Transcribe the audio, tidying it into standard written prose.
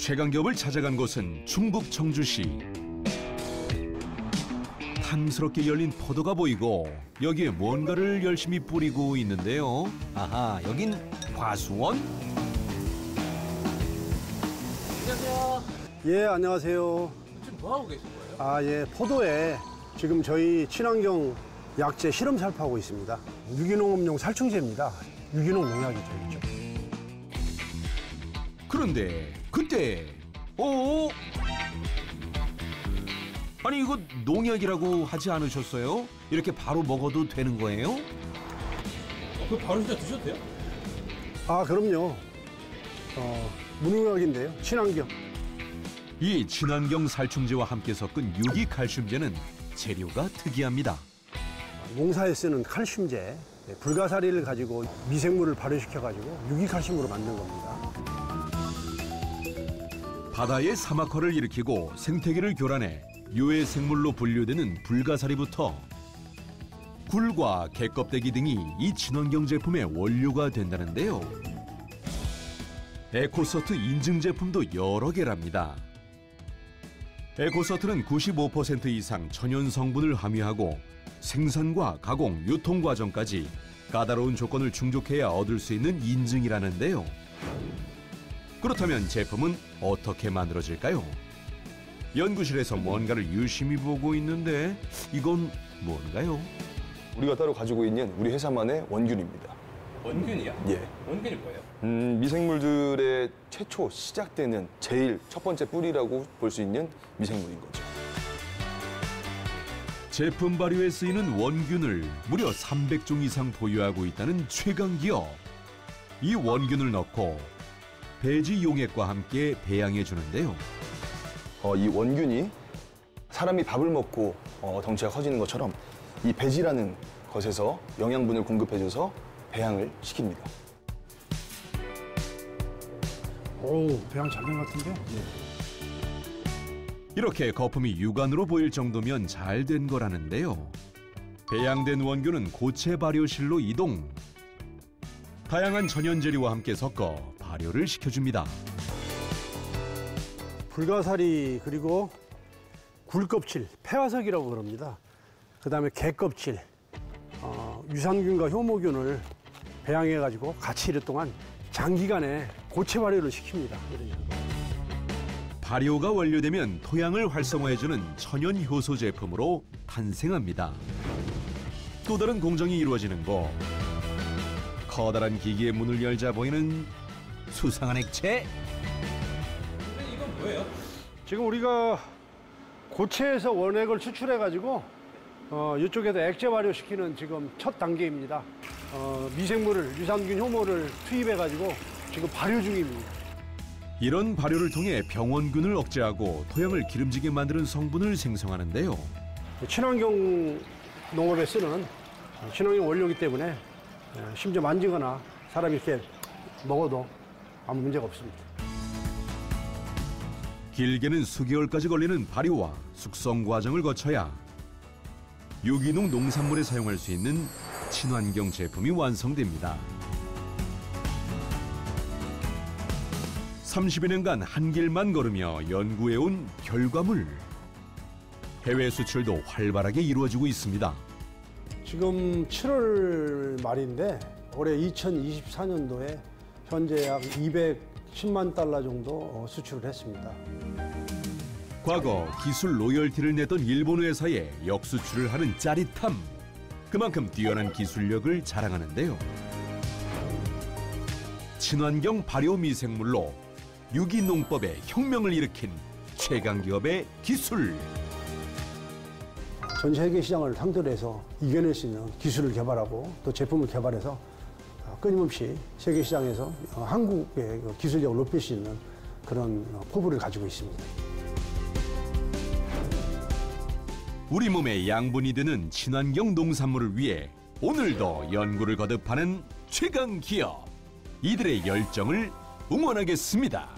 최강기업을 찾아간 곳은 충북 청주시. 탐스럽게 열린 포도가 보이고 여기에 뭔가를 열심히 뿌리고 있는데요. 아하, 여긴 과수원? 안녕하세요. 예, 안녕하세요. 지금 뭐 하고 계신 거예요? 아, 예, 포도에 지금 저희 친환경 약재 실험 살포하고 있습니다. 유기농업용 살충제입니다. 유기농 농약이죠, 이죠. 그런데 그때 아니 이거 농약이라고 하지 않으셨어요? 이렇게 바로 먹어도 되는 거예요? 그거 바로 진짜 드셔도 돼요? 아, 그럼요. 무농약인데요. 친환경. 이 친환경 살충제와 함께 섞은 유기칼슘제는 재료가 특이합니다. 농사에 쓰는 칼슘제, 불가사리를 가지고 미생물을 발효시켜가지고 유기칼슘으로 만든 겁니다. 바다의 사막화를 일으키고 생태계를 교란해 유해 생물로 분류되는 불가사리부터 굴과 개껍데기 등이 이 친환경 제품의 원료가 된다는데요. 에코서트 인증 제품도 여러 개랍니다. 에코서트는 95% 이상 천연 성분을 함유하고 생산과 가공, 유통 과정까지 까다로운 조건을 충족해야 얻을 수 있는 인증이라는데요. 그렇다면 제품은 어떻게 만들어질까요? 연구실에서 뭔가를 유심히 보고 있는데 이건 뭔가요? 우리가 따로 가지고 있는 우리 회사만의 원균입니다. 원균이요? 예. 원균이 뭐예요? 미생물들의 최초 시작되는 제일 첫 번째 뿌리라고 볼 수 있는 미생물인 거죠. 제품 발효에 쓰이는 원균을 무려 300종 이상 보유하고 있다는 최강기업. 이 원균을 넣고 배지 용액과 함께 배양해 주는데요. 이 원균이 사람이 밥을 먹고 덩치가 커지는 것처럼 이 배지라는 것에서 영양분을 공급해줘서 배양을 시킵니다. 오, 배양 잘 된 것 같은데? 이렇게 거품이 육안으로 보일 정도면 잘 된 거라는데요. 배양된 원균은 고체 발효실로 이동. 다양한 천연 재료와 함께 섞어 발효를 시켜줍니다. 불가사리 그리고 굴껍질, 폐화석이라고 그럽니다. 그 다음에 개껍질, 유산균과 효모균을 배양해가지고 같이 오랫동안 장기간에 고체 발효를 시킵니다. 발효가 완료되면 토양을 활성화해주는 천연 효소 제품으로 탄생합니다. 또 다른 공정이 이루어지는 곳. 커다란 기기의 문을 열자 보이는 수상한 액체. 근데 이건 뭐예요? 지금 우리가 고체에서 원액을 추출해가지고 이쪽에다 액체 발효시키는 지금 첫 단계입니다. 미생물을, 유산균, 효모를 투입해가지고 지금 발효 중입니다. 이런 발효를 통해 병원균을 억제하고 토양을 기름지게 만드는 성분을 생성하는데요. 친환경 농업에 쓰는 친환경 원료이기 때문에 심지어 만지거나 사람이 이렇게 먹어도 아무 문제가 없습니다. 길게는 수개월까지 걸리는 발효와 숙성 과정을 거쳐야 유기농 농산물에 사용할 수 있는 친환경 제품이 완성됩니다. 30여 년간 한 길만 걸으며 연구해온 결과물. 해외 수출도 활발하게 이루어지고 있습니다. 지금 7월 말인데 올해 2024년도에 현재 약 210만 달러 정도 수출을 했습니다. 과거 기술 로열티를 냈던 일본 회사에 역수출을 하는 짜릿함. 그만큼 뛰어난 기술력을 자랑하는데요. 친환경 발효 미생물로 유기농법에 혁명을 일으킨 최강기업의 기술. 전 세계 시장을 상대로 해서 이겨낼 수 있는 기술을 개발하고 또 제품을 개발해서 끊임없이 세계 시장에서 한국의 기술력을 높일 수 있는 그런 포부를 가지고 있습니다. 우리 몸에 양분이 되는 친환경 농산물을 위해 오늘도 연구를 거듭하는 최강기업. 이들의 열정을 응원하겠습니다.